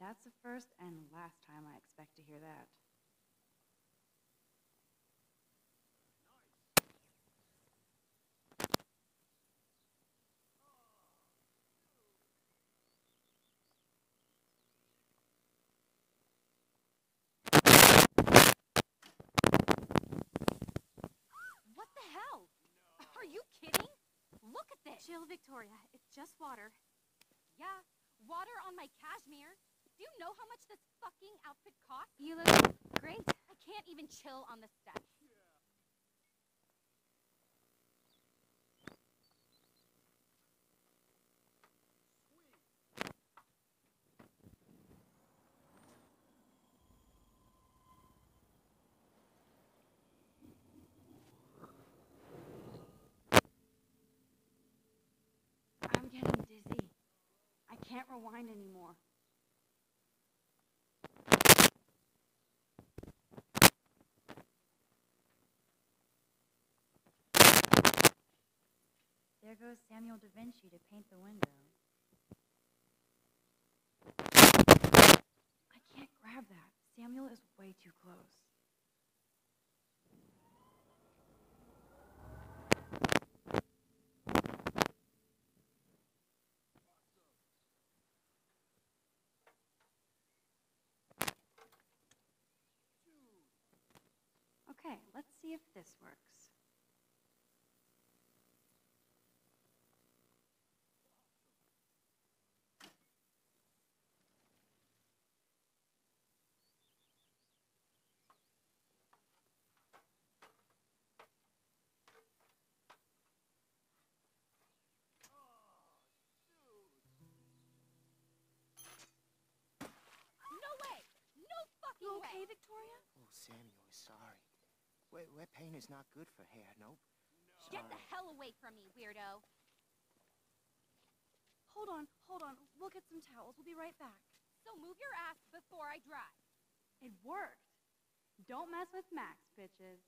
That's the first and last time I expect to hear that. What the hell? Are you kidding? Look at this. Chill, Victoria. It's just water. Yeah, water on my cashmere. Do you know how much this fucking outfit costs? You look great. I can't even chill on the steps. I'm getting dizzy. I can't rewind anymore. There goes Samuel da Vinci to paint the window. I can't grab that. Samuel is way too close. Okay, let's see if this works. No way! No fucking You way! okay, Victoria? Oh, Samuel is sorry. Wet paint is not good for hair, nope. Get the hell away from me, weirdo. Hold on. We'll get some towels. We'll be right back. So move your ass before I drive. It worked. Don't mess with Max, bitches.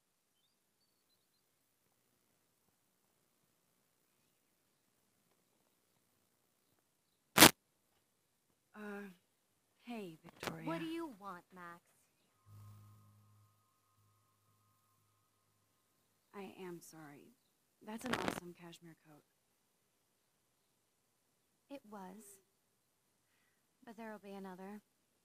Hey, Victoria. What do you want, Max? I am sorry. That's an awesome cashmere coat. It was. But there'll be another.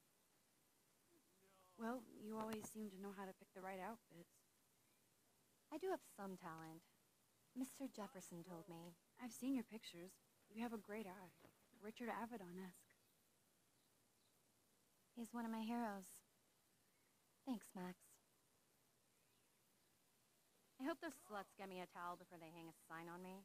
Well, you always seem to know how to pick the right outfits. I do have some talent. Mr. Jefferson told me. I've seen your pictures. You have a great eye. Richard Avedon-esque. He's one of my heroes. Thanks, Max. I hope those sluts get me a towel before they hang a sign on me.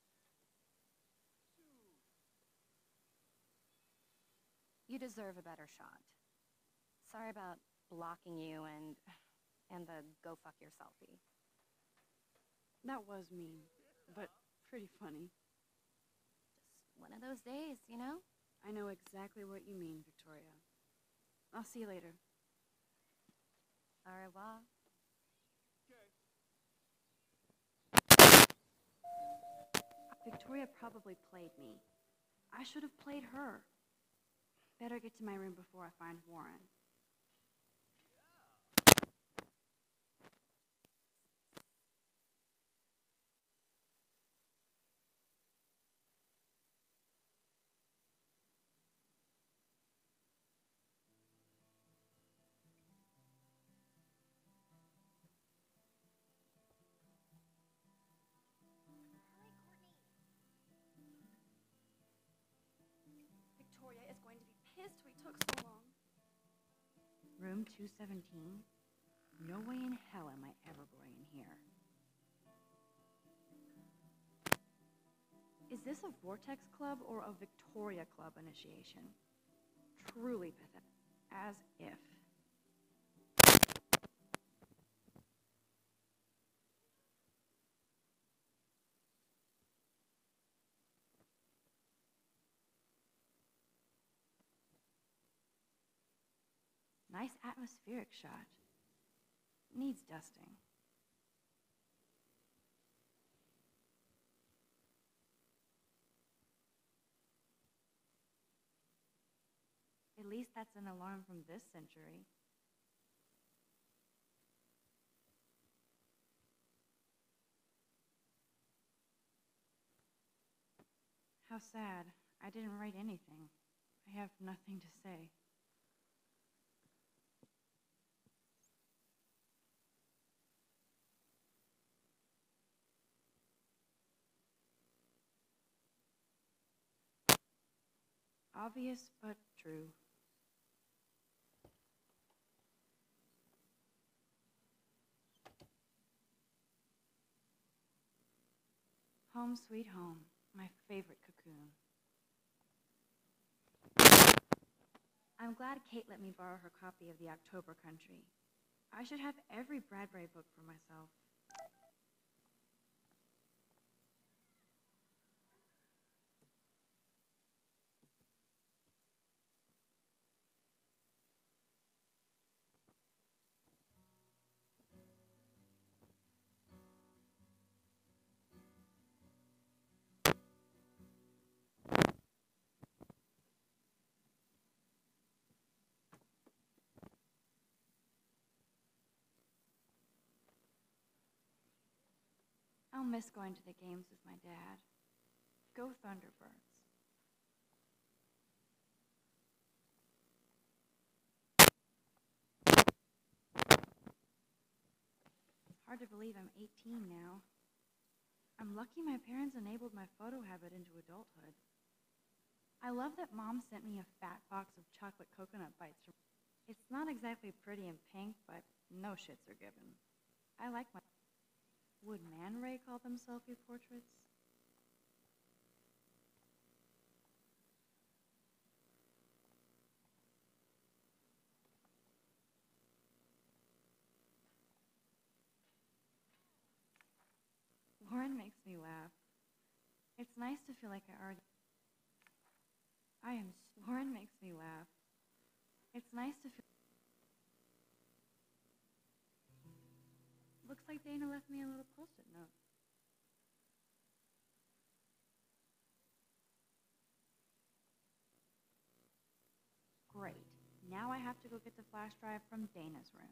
You deserve a better shot. Sorry about blocking you and the go fuck your selfie. That was mean, but pretty funny. Just one of those days, you know? I know exactly what you mean, Victoria. I'll see you later. Au revoir. Victoria probably played me. I should have played her. Better get to my room before I find Warren. Victoria is going to be pissed we took so long. Room 217? No way in hell am I ever going in here. Is this a Vortex Club or a Victoria Club initiation? Truly pathetic. As if. Nice atmospheric shot. Needs dusting. It least that's an alarm from this century. How sad. I didn't write anything. I have nothing to say. Obvious, but true. Home sweet home, my favorite cocoon. I'm glad Kate let me borrow her copy of The October Country. I should have every Bradbury book for myself. I'll miss going to the games with my dad. Go Thunderbirds. It's hard to believe I'm 18 now. I'm lucky my parents enabled my photo habit into adulthood. I love that Mom sent me a fat box of chocolate coconut bites. It's not exactly pretty and pink, but no shits are given. I like my... Would Man Ray call them selfie portraits? Lauren makes me laugh. It's nice to feel like Lauren makes me laugh. It's nice to feel... Looks like Dana left me a little post-it note. Great. Now I have to go get the flash drive from Dana's room.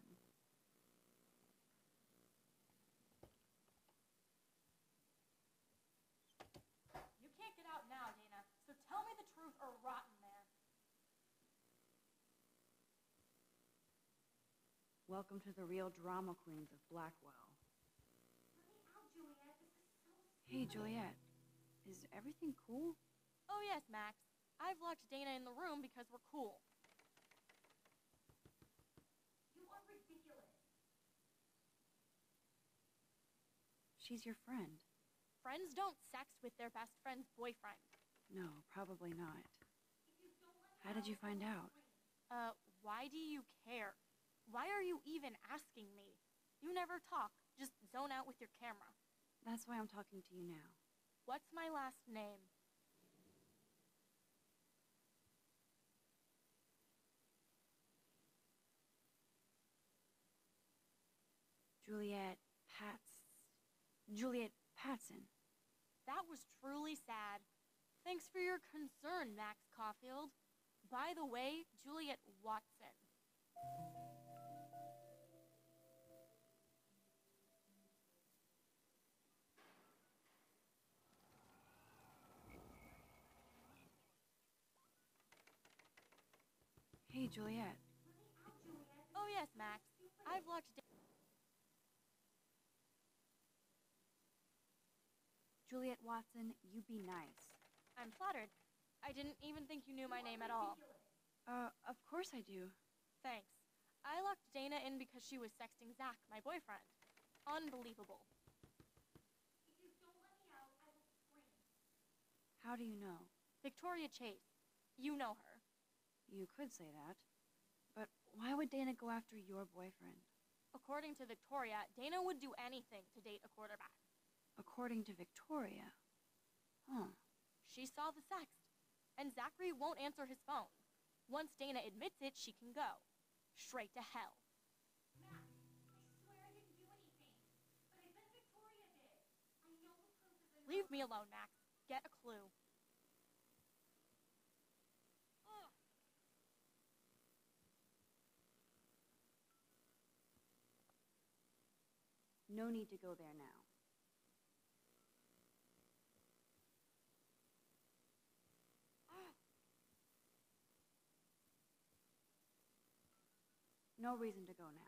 You can't get out now, Dana, so tell me the truth or rot in there. Welcome to the real drama queens of Blackwell. Let me out, Juliet. This is so stupid. Hey, Juliet. Is everything cool? Oh, yes, Max. I've locked Dana in the room because we're cool. You are ridiculous. She's your friend. Friends don't sex with their best friend's boyfriend. No, probably not. How did you find out? Why do you care? Why are you even asking me? You never talk. Just zone out with your camera. That's why I'm talking to you now. What's my last name? Juliet Patson. That was truly sad. Thanks for your concern, Max Caulfield. By the way, Juliet Watson. Hey, Juliet. Oh, yes, Max. I've locked... Juliet Watson, you be nice. I'm flattered. I didn't even think you knew my name at all. Of course I do. Thanks. I locked Dana in because she was sexting Zach, my boyfriend. Unbelievable. If you don't let me out, I will scream. How do you know? Victoria Chase. You know her. You could say that. But why would Dana go after your boyfriend? According to Victoria, Dana would do anything to date a quarterback. According to Victoria? Huh. She saw the sext. And Zachary won't answer his phone. Once Dana admits it, she can go. Straight to hell. Max, I swear I didn't do anything. But I bet Victoria did. I know the proof is in her. Leave me alone, Max. Get a clue. Ugh. No need to go there now. No reason to go now.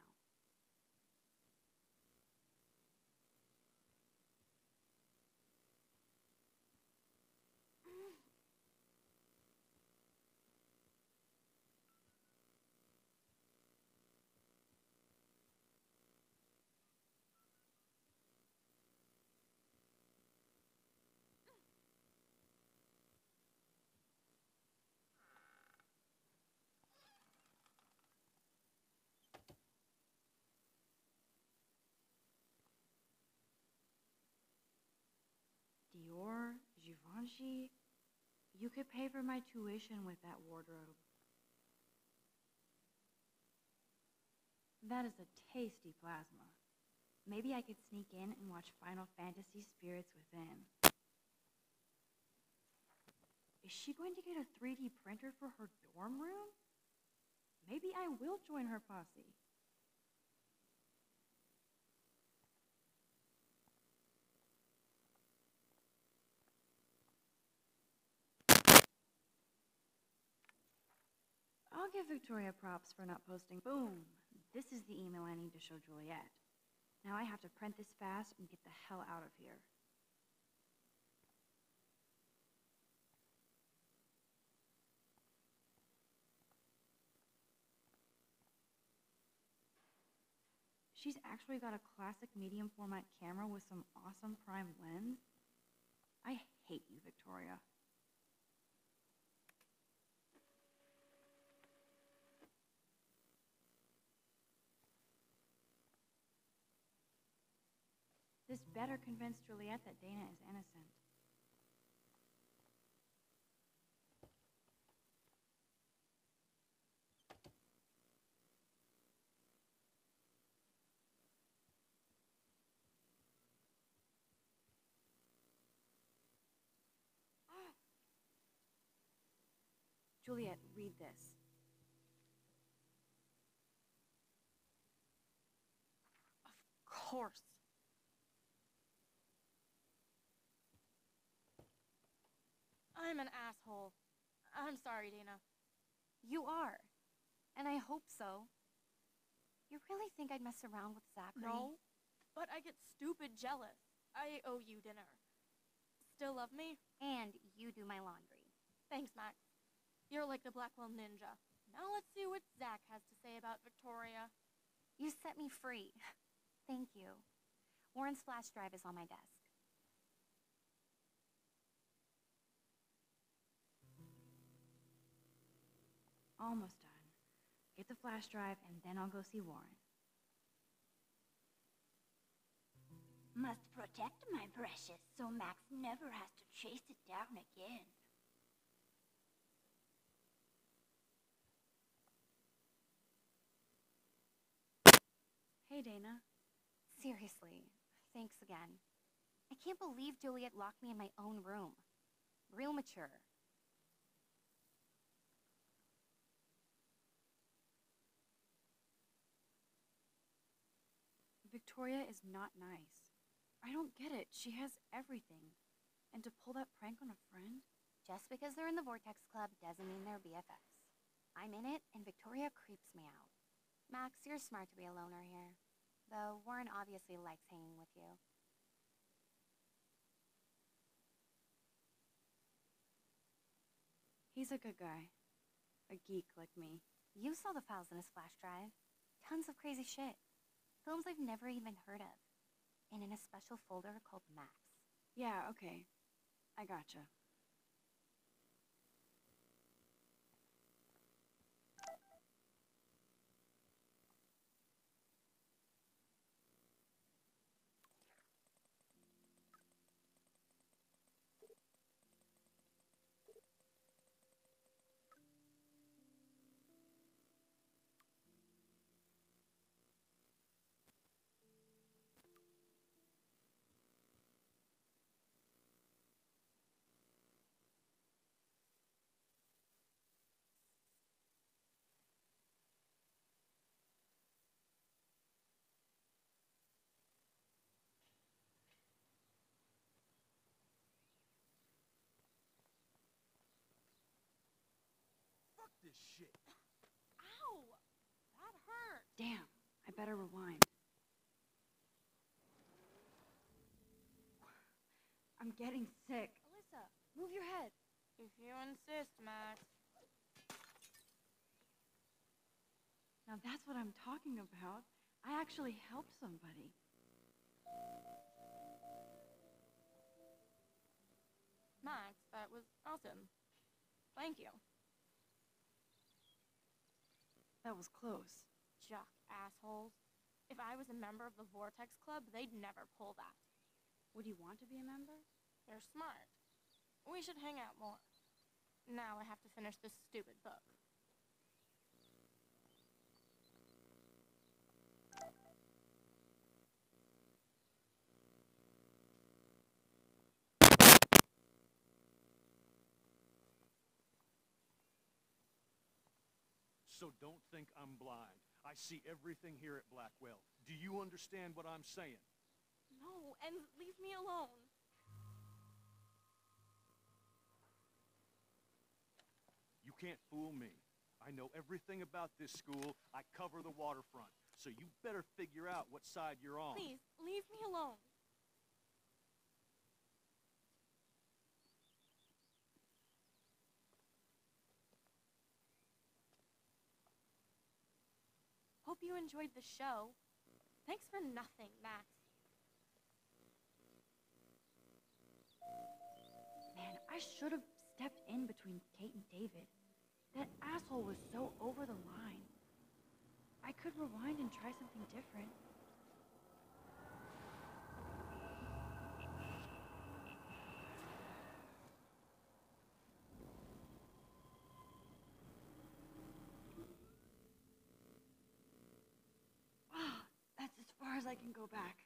Dior, Givenchy. You could pay for my tuition with that wardrobe. That is a tasty plasma. Maybe I could sneak in and watch Final Fantasy Spirits Within. Is she going to get a 3D printer for her dorm room? Maybe I will join her posse. I'll give Victoria props for not posting. Boom! This is the email I need to show Juliet. Now I have to print this fast and get the hell out of here. She's actually got a classic medium format camera with some awesome prime lens. I hate you, Victoria. This better convince Juliet that Dana is innocent. Juliet, read this. Of course. I'm an asshole. I'm sorry, Dana. You are. And I hope so. You really think I'd mess around with Zachary? No, but I get stupid jealous. I owe you dinner. Still love me? And you do my laundry. Thanks, Max. You're like the Blackwell Ninja. Now let's see what Zach has to say about Victoria. You set me free. Thank you. Warren's flash drive is on my desk. Almost done. Get the flash drive and then I'll go see Warren. Must protect my precious so Max never has to chase it down again. Hey, Dana. Seriously, thanks again. I can't believe Juliet locked me in my own room. Real mature. Victoria is not nice. I don't get it. She has everything. And to pull that prank on a friend? Just because they're in the Vortex Club doesn't mean they're BFFs. I'm in it, and Victoria creeps me out. Max, you're smart to be a loner here. Though Warren obviously likes hanging with you. He's a good guy. A geek like me. You saw the files in his flash drive. Tons of crazy shit. Films I've never even heard of. And in a special folder called Max. Yeah, okay. I gotcha. this shit. Ow! That hurt. Damn, I better rewind. I'm getting sick. Alyssa, move your head. If you insist, Max. Now that's what I'm talking about. I actually helped somebody. Max, that was awesome. Thank you. That was close. Jock assholes. If I was a member of the Vortex Club, they'd never pull that. Would you want to be a member? They're smart. We should hang out more. Now I have to finish this stupid book. So don't think I'm blind. I see everything here at Blackwell. Do you understand what I'm saying? No, and leave me alone. You can't fool me. I know everything about this school. I cover the waterfront. So you better figure out what side you're on. Please, leave me alone. Hope you enjoyed the show. Thanks for nothing, Max. Man, I should have stepped in between Kate and David. That asshole was so over the line. I could rewind and try something different. That's as far as I can go back.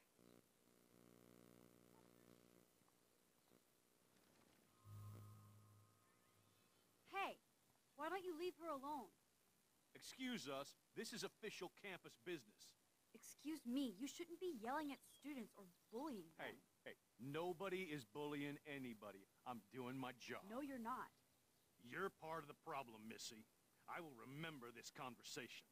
Hey, why don't you leave her alone? Excuse us. This is official campus business. Excuse me, you shouldn't be yelling at students or bullying them. Hey, nobody is bullying anybody. I'm doing my job. No, you're not. You're part of the problem, Missy. I will remember this conversation.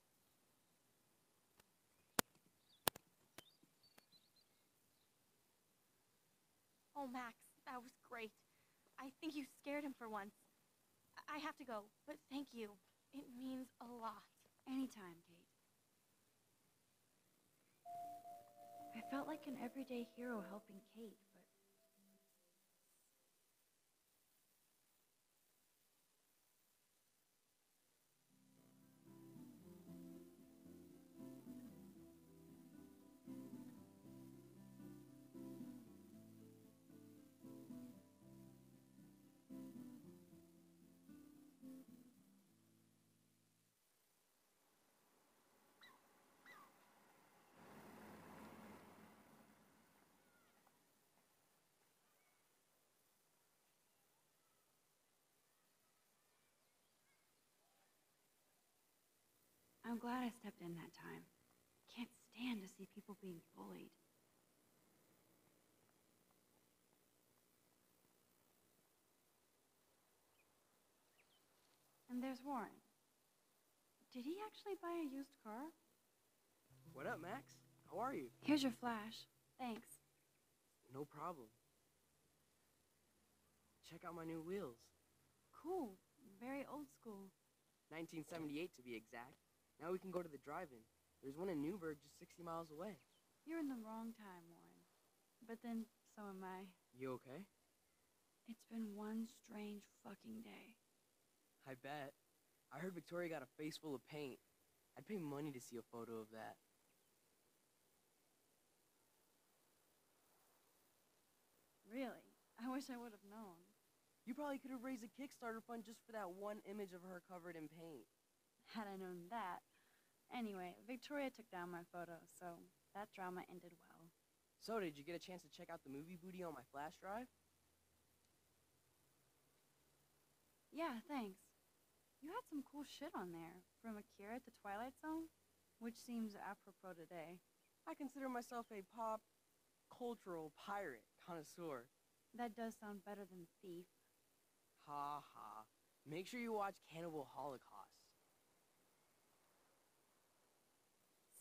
Oh, Max, that was great. I think you scared him for once. I have to go, but thank you. It means a lot. Anytime, Kate. I felt like an everyday hero helping Kate, but... I'm glad I stepped in that time. Can't stand to see people being bullied. And there's Warren. Did he actually buy a used car? What up, Max? How are you? Here's your flash. Thanks. No problem. Check out my new wheels. Cool. Very old school. 1978 to be exact. Now we can go to the drive-in. There's one in Newburgh just 60 miles away. You're in the wrong time, Warren. But then, so am I. You okay? It's been one strange fucking day. I bet. I heard Victoria got a face full of paint. I'd pay money to see a photo of that. Really? I wish I would have known. You probably could have raised a Kickstarter fund just for that one image of her covered in paint. Had I known that. Anyway, Victoria took down my photo, so that drama ended well. So, did you get a chance to check out the movie booty on my flash drive? Yeah, thanks. You had some cool shit on there, from Akira to Twilight Zone, which seems apropos today. I consider myself a pop cultural pirate connoisseur. That does sound better than thief. Ha ha. Make sure you watch Cannibal Holocaust.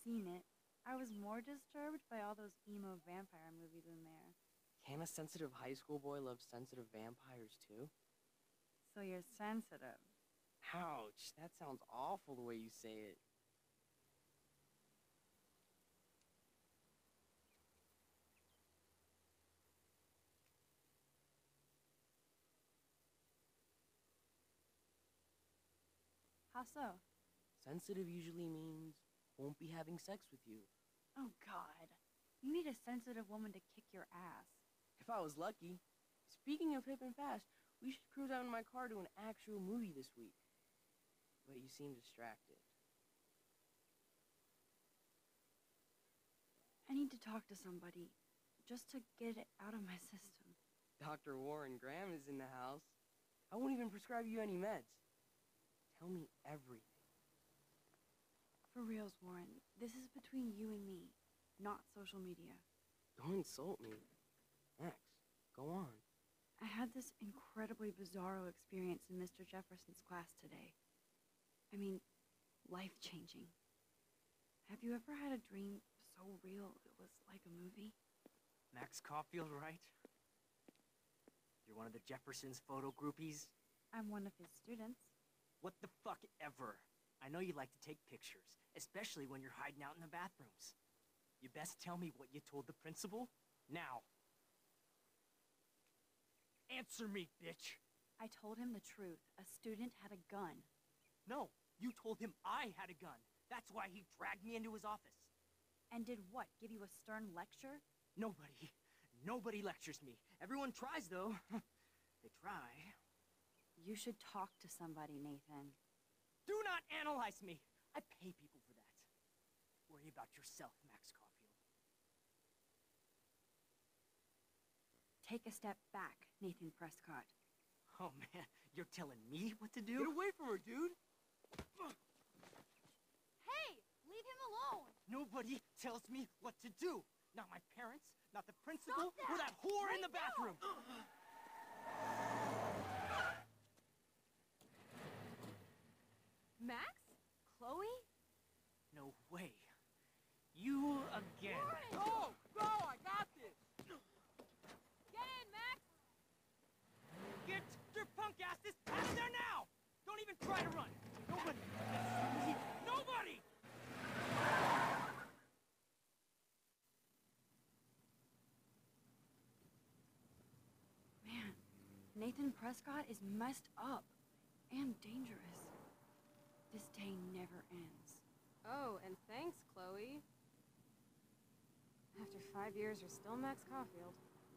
seen it. I was more disturbed by all those emo vampire movies in there. Can a sensitive high school boy love sensitive vampires too? So you're sensitive. Ouch, that sounds awful the way you say it. How so? Sensitive usually means won't be having sex with you. Oh, God. You need a sensitive woman to kick your ass. If I was lucky. Speaking of hip and fast, we should cruise out in my car to an actual movie this week. But you seem distracted. I need to talk to somebody, just to get it out of my system. Dr. Warren Graham is in the house. I won't even prescribe you any meds. Tell me everything. For reals, Warren, this is between you and me, not social media. Don't insult me. Max, go on. I had this incredibly bizarro experience in Mr. Jefferson's class today. I mean, life-changing. Have you ever had a dream so real it was like a movie? Max Caulfield, right? You're one of the Jefferson's photo groupies? I'm one of his students. What the fuck ever? I know you like to take pictures, especially when you're hiding out in the bathrooms. You best tell me what you told the principal, now. Answer me, bitch! I told him the truth. A student had a gun. No, you told him I had a gun. That's why he dragged me into his office. And did what, give you a stern lecture? Nobody lectures me. Everyone tries, though. They try. You should talk to somebody, Nathan. Do not analyze me! I pay people for that. Worry about yourself, Max Caulfield. Take a step back, Nathan Prescott. Oh, man, you're telling me what to do? Get away from her, dude! Hey, leave him alone. Nobody tells me what to do. Not my parents, not the principal, or that whore in the bathroom. Max? Chloe? No way. You again. Go! Go! I got this! Get in, Max! Get your punk asses out of there now! Don't even try to run. Nobody. Nobody! Man, Nathan Prescott is messed up and dangerous. This day never ends. Oh, and thanks, Chloe. After 5 years, you're still Max Caulfield.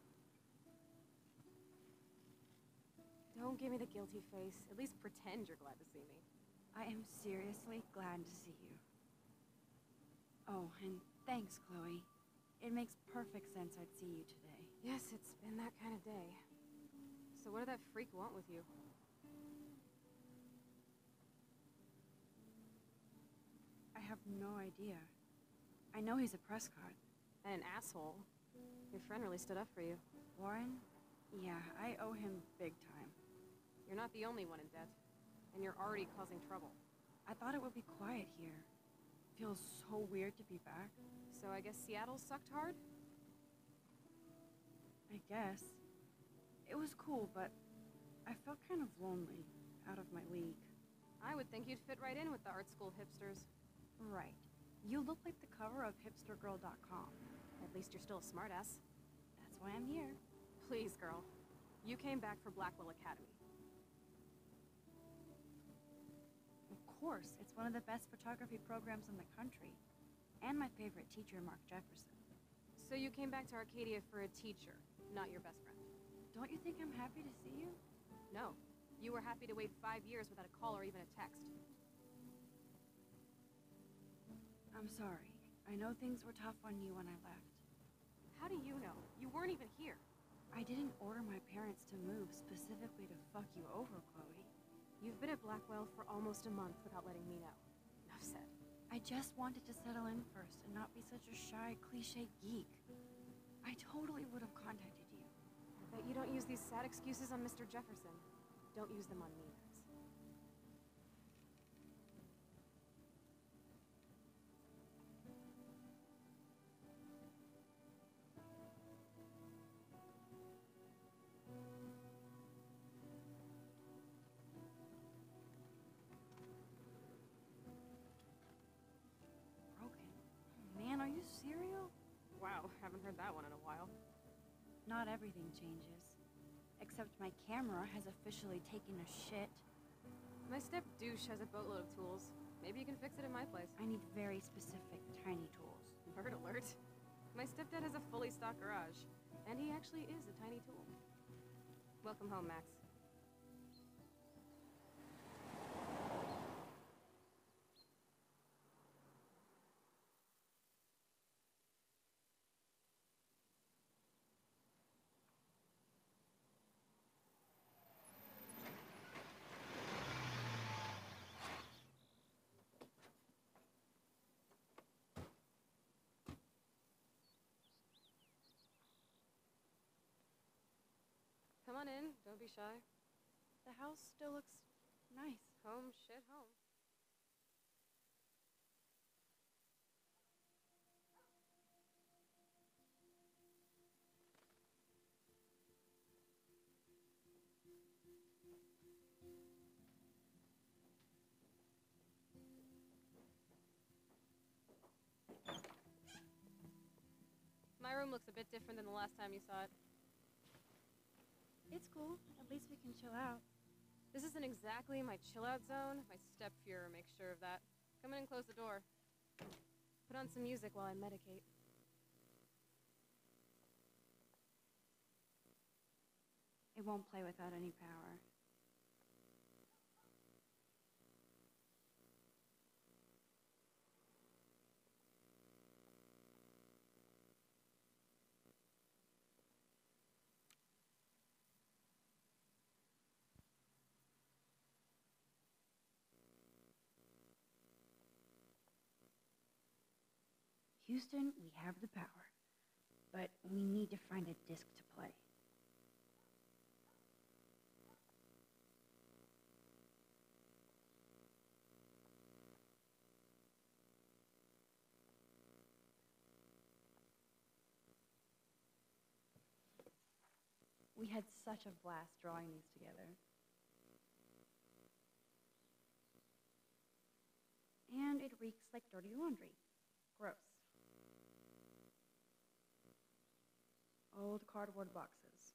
Don't give me the guilty face. At least pretend you're glad to see me. I am seriously glad to see you. Oh, and thanks, Chloe. It makes perfect sense I'd see you today. Yes, it's been that kind of day. So what did that freak want with you? I have no idea. I know he's a Prescott. And an asshole. Your friend really stood up for you. Warren? Yeah, I owe him big time. You're not the only one in debt. And you're already causing trouble. I thought it would be quiet here. Feels so weird to be back. So I guess Seattle sucked hard? I guess. It was cool, but I felt kind of lonely, out of my league. I would think you'd fit right in with the art school hipsters. Right. You look like the cover of hipstergirl.com. At least you're still a smartass. That's why I'm here. Please, girl. You came back for Blackwell Academy. Of course, it's one of the best photography programs in the country. And my favorite teacher, Mark Jefferson. So you came back to Arcadia for a teacher, not your best friend. Don't you think I'm happy to see you? No. You were happy to wait 5 years without a call or even a text. I'm sorry. I know things were tough on you when I left. How do you know? You weren't even here. I didn't order my parents to move specifically to fuck you over, Chloe. You've been at Blackwell for almost a month without letting me know. Enough said. I just wanted to settle in first and not be such a shy, cliche geek. I totally would have contacted you. I bet you don't use these sad excuses on Mr. Jefferson. Don't use them on me, Max. not everything changes. Except my camera has officially taken a shit. My step douche has a boatload of tools. Maybe you can fix it in my place. I need very specific, tiny tools. Nerd alert. My stepdad has a fully stocked garage, and he actually is a tiny tool. Welcome home, Max. Come on in, don't be shy. The house still looks nice. Home, shit, home. My room looks a bit different than the last time you saw it. It's cool. At least we can chill out. This isn't exactly my chill-out zone. My step-fuhrer makes sure of that. Come in and close the door. Put on some music while I medicate. It won't play without any power. Houston, we have the power, but we need to find a disc to play. We had such a blast drawing these together. And it reeks like dirty laundry. Gross. Old cardboard boxes.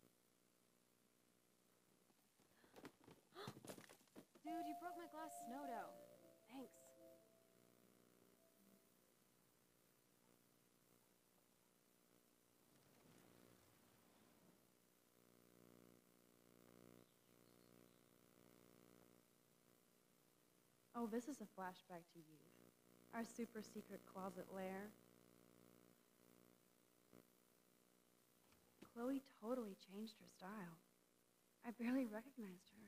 Dude, you broke my glass snow dough. Thanks. Oh, this is a flashback to youth. Our super secret closet lair. Chloe totally changed her style. I barely recognized her.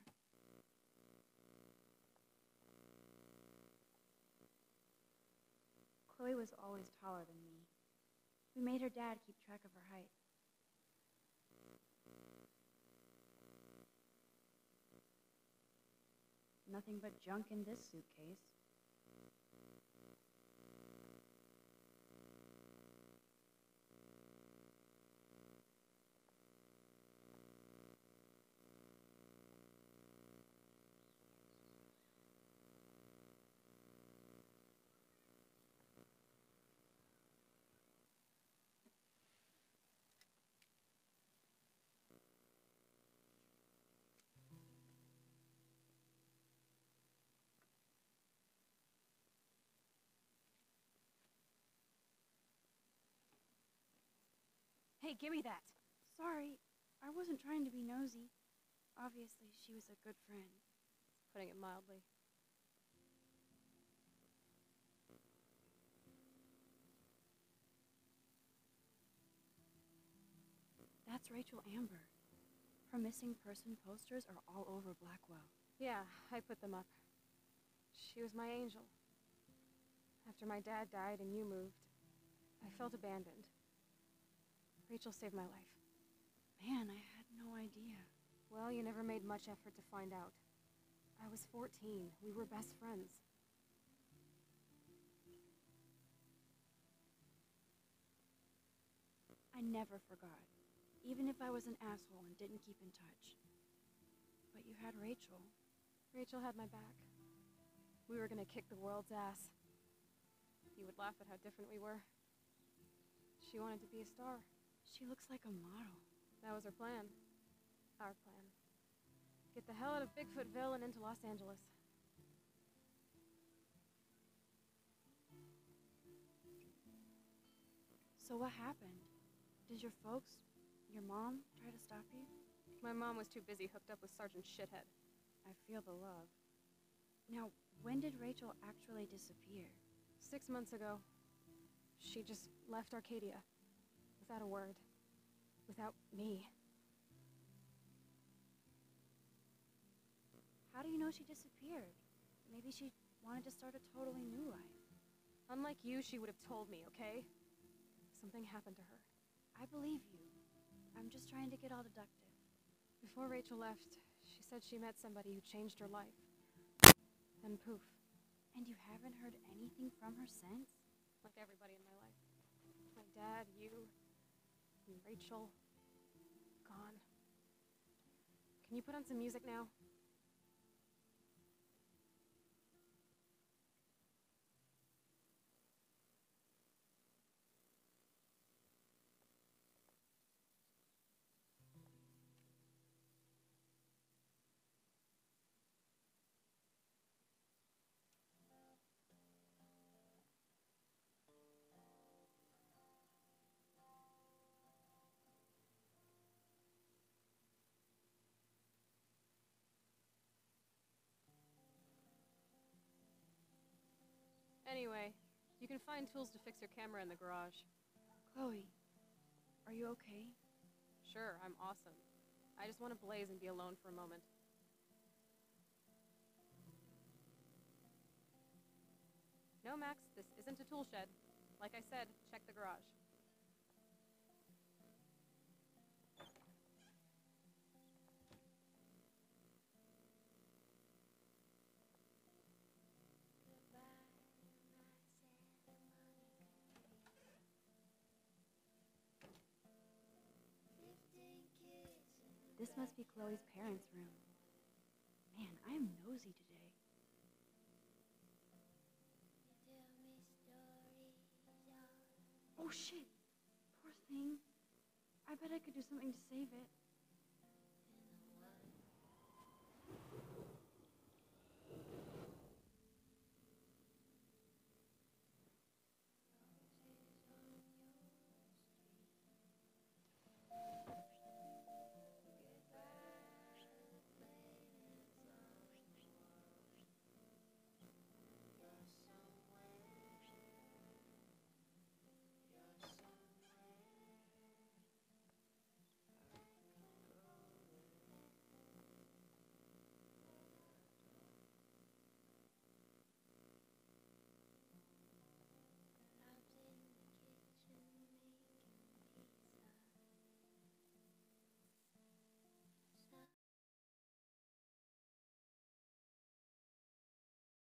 Chloe was always taller than me. We made her dad keep track of her height. Nothing but junk in this suitcase. Hey, give me that. Sorry, I wasn't trying to be nosy. Obviously, she was a good friend. Putting it mildly. That's Rachel Amber. Her missing person posters are all over Blackwell. Yeah, I put them up. She was my angel. After my dad died and you moved, I felt abandoned. Rachel saved my life. Man, I had no idea. Well, you never made much effort to find out. I was 14. We were best friends. I never forgot, even if I was an asshole and didn't keep in touch. But you had Rachel. Rachel had my back. We were gonna kick the world's ass. You would laugh at how different we were. She wanted to be a star. She looks like a model. That was her plan. Our plan. Get the hell out of Bigfootville and into Los Angeles. So what happened? Did your folks, your mom, try to stop you? My mom was too busy hooked up with Sergeant Shithead. I feel the love. Now, when did Rachel actually disappear? 6 months ago. She just left Arcadia. Without a word. Without me. How do you know she disappeared? Maybe she wanted to start a totally new life. Unlike you, she would have told me, okay? Something happened to her. I believe you. I'm just trying to get all deductive. Before Rachel left, she said she met somebody who changed her life. Then poof. And you haven't heard anything from her since? Like everybody in my life. My dad, you, and Rachel. Gone. Can you put on some music now? Anyway, you can find tools to fix your camera in the garage. Chloe, are you okay? Sure, I'm awesome. I just want to blaze and be alone for a moment. No, Max, this isn't a tool shed. Like I said, check the garage. This must be Chloe's parents' room. Man, I am nosy today. Oh shit! Poor thing. I bet I could do something to save it.